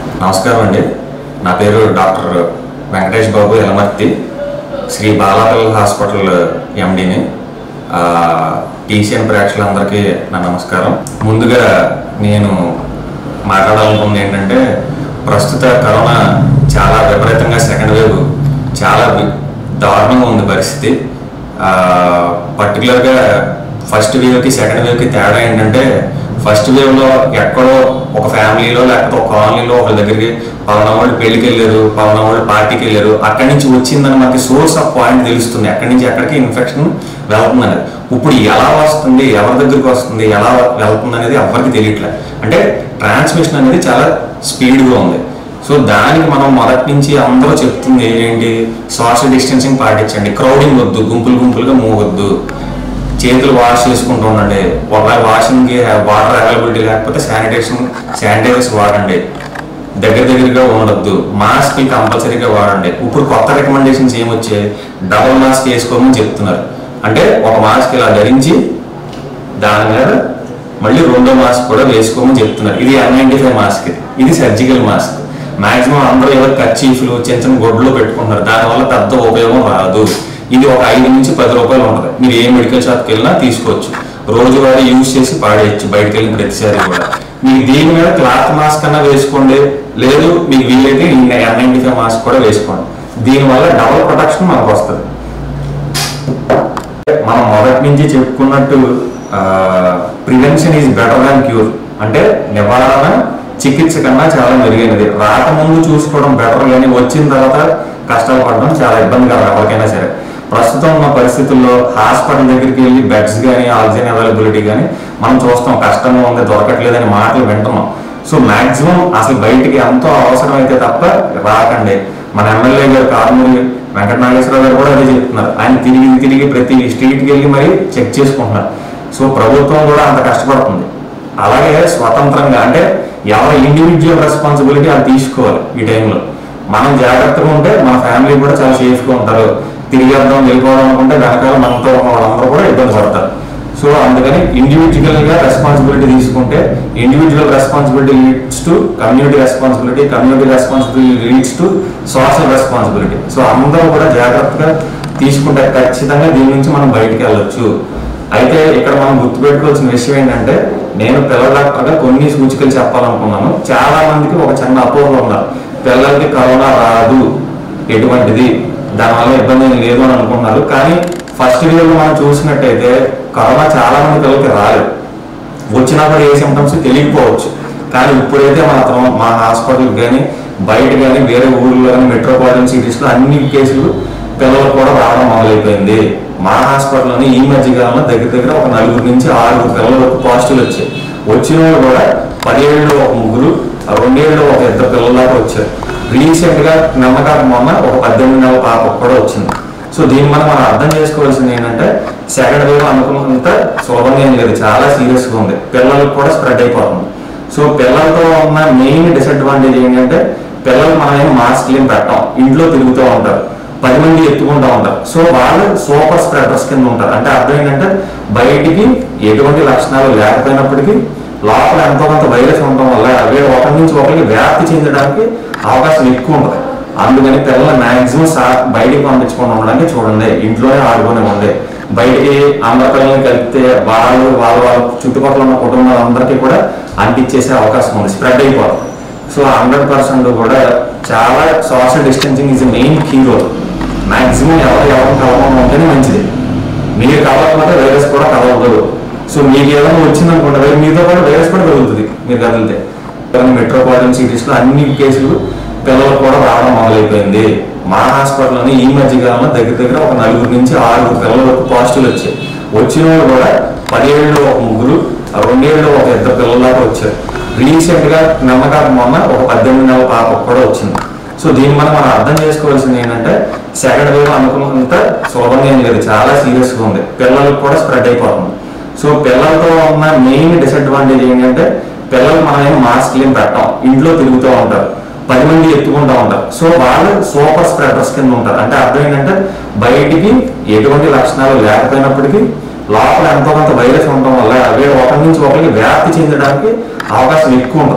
నమస్కారం అండి. నా పేరు డాక్టర్ వెంకటేష్ బాబు యలమర్తి, శ్రీ బాలాపల్లి హాస్పిటల్ ఎండిని. టీసీఎన్ ప్రేక్షకులందరికీ నా నమస్కారం. ముందుగా నేను మాట్లాడాలనుకుంది ఏంటంటే, ప్రస్తుత కరోనా చాలా విపరీతంగా సెకండ్ వేవ్ చాలా దారుణంగా ఉంది పరిస్థితి. పర్టికులర్గా ఫస్ట్ వేవ్కి సెకండ్ వేవ్కి తేడా ఏంటంటే, ఫస్ట్ వేవ్లో ఎక్కడో ఒక ఫ్యామిలీలో లేకపోతే ఒక కాలనీలో ఒకరి దగ్గరికి పలానా వాళ్ళు పెళ్లికి వెళ్ళారు, పలానా వాళ్ళు పార్టీకి వెళ్ళారు, అక్కడి నుంచి వచ్చిందని మనకి సోర్స్ ఆఫ్ పాయింట్ తెలుస్తుంది, ఎక్కడి నుంచి ఎక్కడికి ఇన్ఫెక్షన్ వెళ్తుందనేది. ఇప్పుడు ఎలా వస్తుంది, ఎవరి దగ్గరికి వస్తుంది, ఎలా వెళ్తుంది అనేది ఎవరికి తెలియట్లేదు. అంటే ట్రాన్స్మిషన్ అనేది చాలా స్పీడ్గా ఉంది. సో దానికి మనం మొదటి నుంచి అందరూ చెప్తుంది ఏంటి, సోషల్ డిస్టెన్సింగ్ పాటించండి, క్రౌడింగ్ వద్దు, గుంపులుగా మూవ్ వద్దు, చేతులు వాష్ చేసుకుంటూ ఉండండి, ఒకవేళ వాషింగ్కి వాటర్ అవైలబిలిటీ లేకపోతే శానిటైజర్స్ వాడండి, దగ్గరగా ఉండొద్దు, మాస్క్ కంపల్సరీగా వాడండి. ఇప్పుడు కొత్త రికమెండేషన్స్ ఏమొచ్చాయి, డబుల్ మాస్క్ వేసుకోమని చెప్తున్నారు. అంటే ఒక మాస్క్ ఇలా ధరించి దాని మీద మళ్ళీ రెండో మాస్క్ కూడా వేసుకోమని చెప్తున్నారు. ఇది N95 మాస్క్, ఇది సర్జికల్ మాస్క్. మాక్సిమం అందరూ ఏదో కర్చీఫ్లు చిన్న గొడ్లు పెట్టుకుంటున్నారు, దానివల్ల పెద్ద ఉపయోగం రాదు. ఇది ఒక 5 నుంచి 10 రూపాయలు ఉంటుంది. మీరు ఏ మెడికల్ షాప్కి వెళ్ళినా తీసుకోవచ్చు, రోజువారీ యూజ్ చేసి పాడేయచ్చు బయటకు వెళ్ళిన ప్రతిసారి కూడా. మీకు దీని మీద క్లాత్ మాస్క్ అన్నా వేసుకోండి, లేదు మీకు వీలైతే N95 మాస్క్ కూడా వేసుకోండి. దీనివల్ల డబుల్ ప్రొటెక్షన్ మనకు వస్తుంది. మనం మొదటి నుంచి చెప్పుకున్నట్టు prevention is better than cure. అంటే నివారణ చికిత్స కన్నా చాలా మెరుగైనది. రాకముందు చూసుకోవడం బెటర్, కానీ వచ్చిన తర్వాత కష్టాలు పడడం చాలా ఇబ్బందికరం ఎవరికైనా సరే. ప్రస్తుతం ఉన్న పరిస్థితుల్లో హాస్పిటల్ దగ్గరికి వెళ్ళి బెడ్స్ కానీ ఆక్సిజన్ అవైలబిలిటీ కానీ మనం చూస్తాం, కష్టంగా ఉంది, దొరకట్లేదని మాటలు వింటున్నాం. సో మాక్సిమం అసలు బయటికి ఎంతో అవసరం అయితే తప్ప రాకండి. మన ఎమ్మెల్యే గారు కారుమూరి వెంకట నాగేశ్వరరావు గారు కూడా అదే చెప్తున్నారు. ఆయన తిరిగి ప్రతి స్ట్రీట్కి వెళ్ళి మరి చెక్ చేసుకుంటున్నారు. సో ప్రభుత్వం కూడా అంత కష్టపడుతుంది. అలాగే స్వతంత్రంగా అంటే ఎవరి ఇండివిజువల్ రెస్పాన్సిబిలిటీ అది తీసుకోవాలి. ఈ టైంలో మనం జాగ్రత్తగా ఉంటే మన ఫ్యామిలీ కూడా చాలా సేఫ్గా ఉంటారు. తిరిగేద్దాం వెళ్ళిపోవడం అనుకుంటే వెనకాల మనతో వాళ్ళందరూ కూడా ఇబ్బంది పడతారు. సో అందుకని ఇండివిజువల్గా రెస్పాన్సిబిలిటీ తీసుకుంటే, individual responsibility leads to community responsibility, community responsibility leads to social responsibility. So అందరూ కూడా జాగ్రత్తగా తీసుకుంటే ఖచ్చితంగా దీని నుంచి మనం బయటికి వెళ్ళొచ్చు. అయితే ఇక్కడ మనం గుర్తుపెట్టుకోవాల్సిన విషయం ఏంటంటే, నేను పిల్లల డాక్టర్గా కొన్ని సూచికలు చెప్పాలనుకున్నాను. చాలా మందికి ఒక చిన్న అపోహలు ఉన్నారు, పిల్లలకి కరోనా రాదు, ఎటువంటిది, దానివల్ల ఇబ్బంది ఏం లేదు అని అనుకున్నారు. కానీ ఫస్ట్ వేవ్ మనం చూసినట్టయితే కరోనా చాలా మంది పిల్లలకి రాలేదు, వచ్చినప్పుడు ఏ సింటమ్స్ తెలియకపోవచ్చు. కానీ ఇప్పుడైతే మాత్రం మా హాస్పిటల్కి కానీ బయట కానీ వేరే ఊళ్ళో కానీ మెట్రోపాలిటన్ సిటీస్లో అన్ని కేసులు పిల్లలకు కూడా రావడం మొదలైపోయింది. మా హాస్పిటల్లోని ఈ మధ్యకాలంలో దగ్గర ఒక 4 నుంచి 6 పిల్లలకు పాజిటివ్ వచ్చాయి. వచ్చిన వాళ్ళు కూడా 10 ఏళ్ళలో ఒక 3, 2 ఏళ్ళలో ఒక 2 పిల్లల దాకా వచ్చారు. రీసెంట్గా నమ్మకానికి మొన్న ఒక 18 నెలల పాపకు కూడా వచ్చింది. సో దీన్ని మనం అర్థం చేసుకోవాల్సింది ఏంటంటే, సెకండ్ వేవ్ అనుకున్నంత సులభంగా ఏం లేదు, చాలా సీరియస్గా ఉంది, పిల్లలకు కూడా స్ప్రెడ్ అయిపోతుంది. సో పిల్లలతో ఉన్న మెయిన్ డిసడ్వాంటేజ్ ఏంటంటే, పిల్లలు మనం మాస్క్ ఏం పెట్టాం, ఇంట్లో తిరుగుతూ ఉంటారు, 10 మంది ఎత్తుకుంటూ ఉంటారు. సో వాళ్ళు సూపర్ స్ప్రెడర్స్ కింద ఉంటారు. అంటే అర్థం ఏంటంటే, బయటికి ఎటువంటి లక్షణాలు లేకపోయినప్పటికీ లోపల ఎంతో కొంత వైరస్ ఉండటం వల్ల అవి ఒకరి నుంచి ఒకరికి వ్యాప్తి చెందడానికి అవకాశం ఎక్కువ ఉంటుంది. అందుకని పిల్లలు మ్యాక్సిమం బయటికి పంపించకుండా ఉండడానికి చూడండి, ఇంట్లోనే ఆడుకునే ఉండే. బయటికి అందరి పిల్లల్ని కలిపితే వాళ్ళ చుట్టుపక్కల ఉన్న కుటుంబాలందరికీ కూడా అంటించేసే అవకాశం ఉంది, స్ప్రెడ్ అయిపోతుంది. సో 100% కూడా చాలా social distancing is main key role. Maximum ఎవరు కలవకుండా ఉంటేనే మంచిది. మీరు కలవకపోతే వైరస్ కూడా కలవదు. సో మీకు ఏదైనా వచ్చిందనుకుంటే మీతో కూడా వైరస్ కూడా కలుగుతుంది మీరు కదిలితే. మెట్రోపాలిటన్ సిటీస్లో అన్ని కేసులు పిల్లలకు కూడా రావడం మొదలైపోయింది. మా హాస్పిటల్లోని ఈ మధ్యకాలంలో దగ్గర ఒక 4 నుంచి 6 పిల్లలకు పాజిటివ్ వచ్చాయి. వచ్చిన వాళ్ళు కూడా 10 ఏళ్ళలో ఒక 3, 2 ఏళ్ళలో ఒక 2 పిల్లల దాకా వచ్చారు. రీసెంట్గా నమ్మకానికి మొన్న ఒక 18 నెలల పాపకు కూడా వచ్చింది. సో దీన్ని మనం అర్థం చేసుకోవాల్సింది ఏంటంటే, సెకండ్ వేవ్ అనుకున్నంత సులభంగా ఏం లేదు, చాలా సీరియస్గా ఉంది, పిల్లలకు కూడా స్ప్రెడ్ అయిపోతుంది. సో పిల్లలతో ఉన్న మెయిన్ డిసడ్వాంటేజ్ ఏంటంటే, పిల్లలు మనం మాస్క్ ఏం పెట్టాం, ఇంట్లో తిరుగుతూ ఉంటారు, 10 మంది ఎత్తుకుంటూ ఉంటారు. సో వాళ్ళు సూపర్ స్ప్రెడర్స్ కింద ఉంటారు. అంటే అర్థం ఏంటంటే, బయటికి ఎటువంటి లక్షణాలు లేకపోయినప్పటికీ లోపల ఎంతో కొంత వైరస్ ఉండటం వల్ల అవి ఒకరి నుంచి ఒకరికి వ్యాప్తి చెందడానికి అవకాశం ఎక్కువ ఉంటుంది.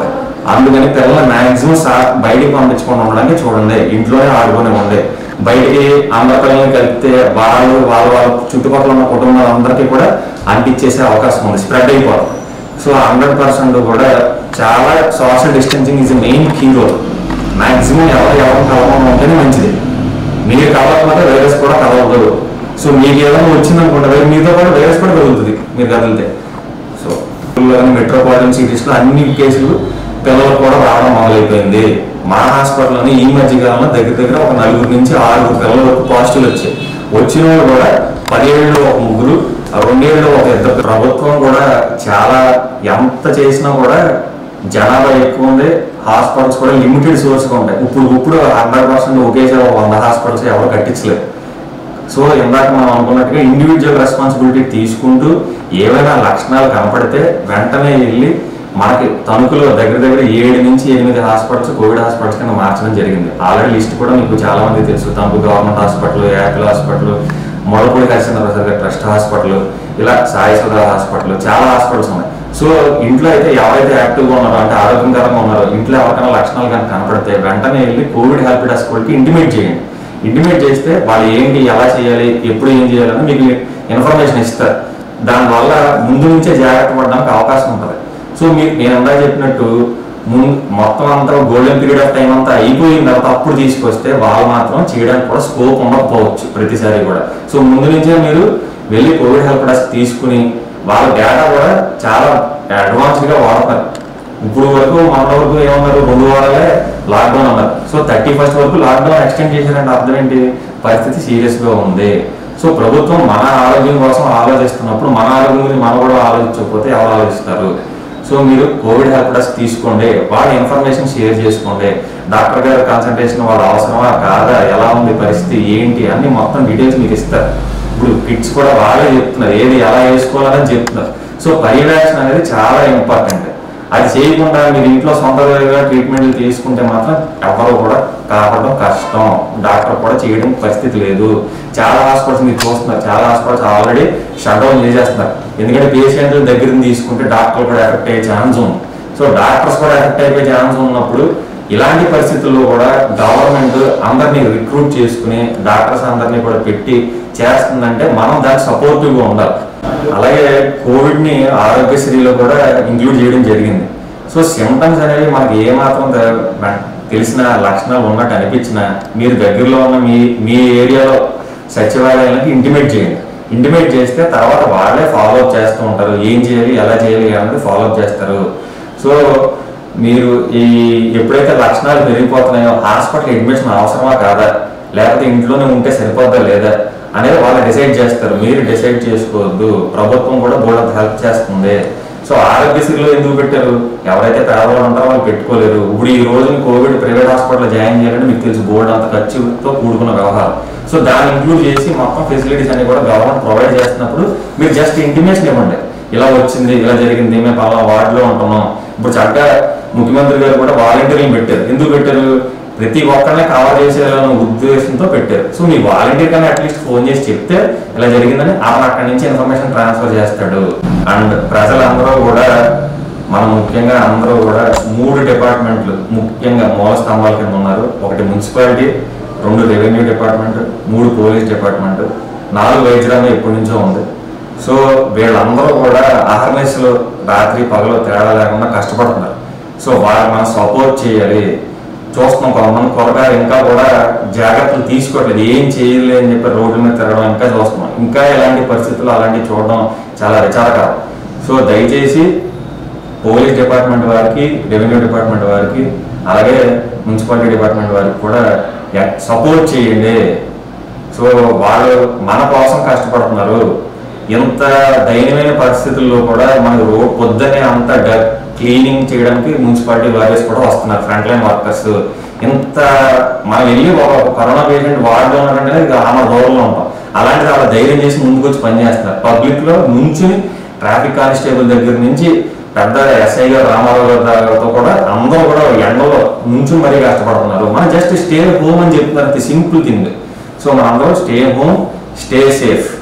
అందుకని పిల్లలు మాక్సిమం బయటికి పంపించకుండా ఉండడానికి చూడండి, ఇంట్లోనే ఆడుకునే ఉండే. బయటికి అందరి పిల్లల్ని కలిపితే వాళ్ళ చుట్టుపక్కల ఉన్న కుటుంబాలందరికీ కూడా అంటించేసే అవకాశం ఉంది, స్ప్రెడ్ అయిపోతుంది. సో 100% కూడా చాలా social distancing is main key role. Maximum ఎవరు కలవకుండా ఉంటేనే మంచిది. మీరు కలవకపోతే వైరస్ కూడా కలవదు. సో మీకు ఏదైనా వచ్చిందనుకుంటే మీతో పాటు వైరస్ కూడా కలుగుతుంది మీరు కదిలితే. సో మెట్రోపాలిటన్ సిటీస్లో అన్ని కేసులు పిల్లలు కూడా రావడం మొదలైపోయింది. మా హాస్పిటల్లోని ఈ మధ్య కాలంలో దగ్గర ఒక 4 నుంచి 6 పిల్లల వరకు పాజిటివ్ వచ్చాయి. వచ్చిన వాళ్ళు కూడా 10 ఏళ్ళలో ఒక 3, 2 ఏళ్ళలో ఒక 2. ప్రభుత్వం కూడా చాలా ఎంత చేసినా కూడా జనాభా ఎక్కువ ఉంది, హాస్పిటల్స్ కూడా లిమిటెడ్ సోర్స్గా ఉంటాయి. ఇప్పుడు 100% ఒకేసారి 100 హాస్పిటల్స్ ఎవరు కట్టించలేదు. సో ఇందాక మనం అనుకున్నట్టుగా ఇండివిజువల్ రెస్పాన్సిబిలిటీ తీసుకుంటూ ఏవైనా లక్షణాలు కనపడితే వెంటనే వెళ్ళి మనకి తణుకులో దగ్గర 7 నుంచి 8 హాస్పిటల్స్ కోవిడ్ హాస్పిటల్స్ కింద మార్చడం జరిగింది. ఆల్రెడీ లిస్ట్ కూడా మీకు చాలా మంది తెలుసు. Tanuku government hospital, apple hospital, Modapudi Harichandra గారి ట్రస్ట్ హాస్పిటల్, ఇలా సాయిసుధ హాస్పిటల్, చాలా హాస్పిటల్స్ ఉన్నాయి. సో ఇంట్లో అయితే ఎవరైతే యాక్టివ్గా ఉన్నారో అంటే ఆరోగ్యకరంగా ఉన్నారో ఇంట్లో ఎవరికైనా లక్షణాలు కానీ కనపడితే వెంటనే వెళ్ళి కోవిడ్ హెల్ప్ డెస్క్ వాళ్ళకి ఇంటిమేట్ చేయండి. ఇంటిమేట్ చేస్తే వాళ్ళు ఏంటి, ఎలా చేయాలి, ఎప్పుడు ఏం చేయాలని మీకు ఇన్ఫర్మేషన్ ఇస్తారు. దానివల్ల ముందు నుంచే జాగ్రత్త పడడానికి అవకాశం ఉంటుంది. సో నేను అందా చెప్పినట్టు మొత్తం అంతా గోల్డెన్ పీరియడ్ ఆఫ్ టైం అంతా అయిపోయిన తర్వాత అప్పుడు తీసుకొస్తే వాళ్ళు మాత్రం చేయడానికి కూడా స్కోప్ ఉండకపోవచ్చు ప్రతిసారి కూడా. సో ముందు నుంచే మీరు వెళ్ళి కోవిడ్ హెల్ప్ డెస్క్ తీసుకుని వాళ్ళ డేటా కూడా చాలా అడ్వాన్స్డ్గా వాడతారు. ఇప్పుడు వరకు మన వరకు ఏమన్నారు, 2 వారాలే లాక్డౌన్ అన్నారు. సో 31st వరకు లాక్డౌన్ ఎక్స్టెండ్ చేశారంటే అర్థం ఏంటి, పరిస్థితి సీరియస్గా ఉంది. సో ప్రభుత్వం మన ఆరోగ్యం కోసం ఆలోచిస్తున్నప్పుడు మన ఆరోగ్యం గురించి మనం కూడా ఆలోచించకపోతే ఎవరు ఆలోచిస్తారు? సో మీరు కోవిడ్ హెల్ప్ డెస్క్ తీసుకోండి, వాళ్ళ ఇన్ఫర్మేషన్ షేర్ చేసుకోండి. డాక్టర్ గారి కన్సల్టేషన్ వాళ్ళ అవసరమా కాదా, ఎలా ఉంది పరిస్థితి ఏంటి అన్ని మొత్తం డీటెయిల్స్ మీకు ఇస్తారు. ఇప్పుడు కిట్స్ కూడా వాళ్ళే చెప్తున్నారు, ఏది ఎలా వేసుకోవాలని చెప్తున్నారు. సో పర్యవేక్షణ అనేది చాలా ఇంపార్టెంట్. అది చేయకుండా మీరు ఇంట్లో సొంతగా ట్రీట్మెంట్లు తీసుకుంటే మాత్రం ఎవరు కూడా కాపాడడం కష్టం, డాక్టర్ కూడా చేయడం పరిస్థితి లేదు. చాలా హాస్పిటల్స్ మీరు చూస్తున్నారు, చాలా హాస్పిటల్స్ ఆల్రెడీ షట్ డౌన్ చేసేస్తున్నారు. ఎందుకంటే పేషెంట్ల దగ్గర తీసుకుంటే డాక్టర్లు కూడా ఎఫెక్ట్ అయ్యే ఛాన్స్ ఉంది. సో డాక్టర్స్ కూడా ఎఫెక్ట్ అయిపోయే ఛాన్స్ ఉన్నప్పుడు ఇలాంటి పరిస్థితుల్లో కూడా గవర్నమెంట్ అందరినీ రిక్రూట్ చేసుకుని డాక్టర్స్ అందరినీ కూడా పెట్టి చేస్తుందంటే మనం దానికి సపోర్టివ్గా ఉండాలి. అలాగే కోవిడ్ని ఆరోగ్యశ్రీలో కూడా ఇంక్లూడ్ చేయడం జరిగింది. సో సిమ్టమ్స్ అనేవి మనకి ఏమాత్రం తెలిసిన లక్షణాలు ఉన్నట్టు అనిపించినా మీరు దగ్గరలో ఉన్న మీ ఏరియాలో సచివాలయానికి ఇంటిమేట్ చేయండి. ఇంటిమేట్ చేస్తే తర్వాత వాళ్ళే ఫాలోఅప్ చేస్తూ ఉంటారు, ఏం చేయాలి ఎలా చేయాలి అనేది ఫాలోఅప్ చేస్తారు. సో మీరు ఎప్పుడైతే లక్షణాలు పెరిగిపోతున్నాయో హాస్పిటల్ అడ్మిషన్ అవసరమా కాదా, లేకపోతే ఇంట్లోనే ఉంటే సరిపోద్దా లేదా అనేది వాళ్ళు డిసైడ్ చేస్తారు. మీరు డిసైడ్ చేసుకోవద్దు. ప్రభుత్వం కూడా బోర్డు హెల్ప్ చేస్తుంది. సో ఆరోగ్యశ్రీలో ఎందుకు పెట్టారు, ఎవరైతే పేదవాళ్ళు ఉంటారో వాళ్ళు పెట్టుకోలేరు. ఇప్పుడు ఈ రోజుని కోవిడ్ ప్రైవేట్ హాస్పిటల్లో జాయిన్ చేయాలంటే మీకు తెలుసు బోర్డు అంత ఖర్చుతో కూడుకున్న వ్యవహారం. సో దాన్ని ఇంక్లూడ్ చేసి మొత్తం ఫెసిలిటీస్ అన్ని కూడా గవర్నమెంట్ ప్రొవైడ్ చేస్తున్నప్పుడు మీరు జస్ట్ ఇంటిమేషన్ ఇవ్వండి, ఇలా వచ్చింది ఇలా జరిగింది మేము పలానా వార్డులో ఉంటున్నాం. ఇప్పుడు చక్కగా ముఖ్యమంత్రి గారు కూడా వాలంటీర్లు పెట్టారు. ఎందుకు పెట్టారు, ప్రతి ఒక్కరిని కవర్ చేసేయాలనే ఉద్దేశంతో పెట్టారు. సో మీ వాలంటీర్ కానీ అట్లీస్ట్ ఫోన్ చేసి చెప్తే ఇలా జరిగిందని అతను అక్కడి నుంచి ఇన్ఫర్మేషన్ ట్రాన్స్ఫర్ చేస్తాడు. అండ్ ప్రజలందరూ కూడా మనం ముఖ్యంగా అందరూ కూడా 3 డిపార్ట్మెంట్లు ముఖ్యంగా మూల స్తంభాల కింద ఉన్నారు. 1 municipality, 2 revenue department, 3 police department, 4 వైద్య రంగం ఎప్పటి నుంచో ఉంది. సో వీళ్ళందరూ కూడా అహర్నిశలు రాత్రి పగలు తేడా లేకుండా కష్టపడుతున్నారు. సో వాళ్ళు మనం సపోర్ట్ చేయాలి. చూస్తున్నాం కొంతమంది కూరగాయలు ఇంకా కూడా జాగ్రత్తలు తీసుకోవట్లేదు, ఏం చేయలేదు అని చెప్పి రోడ్ల మీద తిరగడం ఇంకా చూస్తున్నాం. ఇంకా ఇలాంటి పరిస్థితులు అలాంటివి చూడడం చాలా విచారకరం. సో దయచేసి పోలీస్ డిపార్ట్మెంట్ వారికి, రెవెన్యూ డిపార్ట్మెంట్ వారికి, అలాగే మున్సిపాలిటీ డిపార్ట్మెంట్ వారికి కూడా సపోర్ట్ చేయండి. సో వాళ్ళు మన కోసం కష్టపడుతున్నారు. ఇంత దయనీయమైన పరిస్థితుల్లో కూడా మనకు పొద్దున్నే అంత క్లీనింగ్ చేయడానికి మున్సిపాలిటీ వర్కర్స్ కూడా వస్తున్నారు, ఫ్రంట్ లైన్ వర్కర్స్. ఇంత మనం వెళ్ళి ఒక కరోనా పేషెంట్ వార్డులో ఉన్నారంటే ఆమె రోడ్లో ఉంటాం, అలాంటిది అలా ధైర్యం చేసి ముందుకు వచ్చి పనిచేస్తున్నారు. పబ్లిక్లో నుంచి ట్రాఫిక్ కానిస్టేబుల్ దగ్గర నుంచి పెద్ద ఎస్ఐ గారు రామారావు గారితో కూడా అందరూ కూడా ఎండలో నుంచి మరీ కష్టపడుతున్నారు. మనం జస్ట్ స్టే హోమ్ అని చెప్తున్నారు, సింపుల్ థింగ్. సో మనందరూ స్టే హోమ్, స్టే సేఫ్.